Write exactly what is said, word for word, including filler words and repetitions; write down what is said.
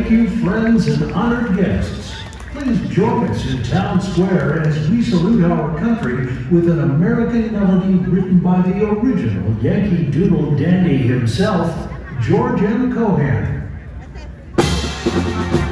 Thank you, friends and honored guests. Please join us in Town Square as we salute our country with an American melody written by the original Yankee Doodle dandy himself, George M. Cohan.